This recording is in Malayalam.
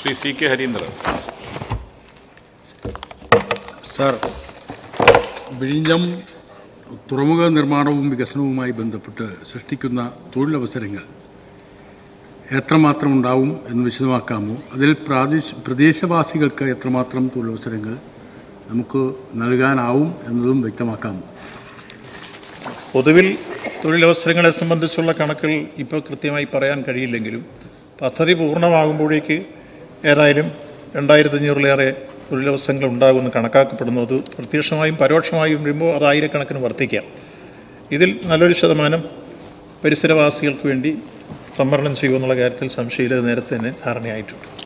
ശ്രീ CK ഹരീന്ദ്രൻ. സാർ, വിഴിഞ്ഞം തുറമുഖ നിർമ്മാണവും വികസനവുമായി ബന്ധപ്പെട്ട് സൃഷ്ടിക്കുന്ന തൊഴിലവസരങ്ങൾ എത്രമാത്രം ഉണ്ടാവും എന്ന് വിശദമാക്കാമോ? അതിൽ പ്രദേശവാസികൾക്ക് എത്രമാത്രം തൊഴിലവസരങ്ങൾ നമുക്ക് നൽകാനാവും എന്നതും വ്യക്തമാക്കാമോ? പൊതുവിൽ തൊഴിലവസരങ്ങളെ സംബന്ധിച്ചുള്ള കണക്കുകൾ ഇപ്പോൾ കൃത്യമായി പറയാൻ കഴിയില്ലെങ്കിലും പദ്ധതി പൂർണ്ണമാകുമ്പോഴേക്ക് ഏതായാലും 2500-ലേറെ തൊഴിലവസരങ്ങൾ ഉണ്ടാകുമെന്ന് കണക്കാക്കപ്പെടുന്നു. അത് പ്രത്യക്ഷമായും പരോക്ഷമായും വരുമ്പോൾ അത് ആയിരക്കണക്കിന് വർദ്ധിക്കാം. ഇതിൽ നല്ലൊരു ശതമാനം പരിസരവാസികൾക്ക് വേണ്ടി സംവരണം ചെയ്യുമെന്നുള്ള കാര്യത്തിൽ സംശയമില്ലാതെ നേരത്തെ തന്നെ ധാരണയായിട്ടുണ്ട്.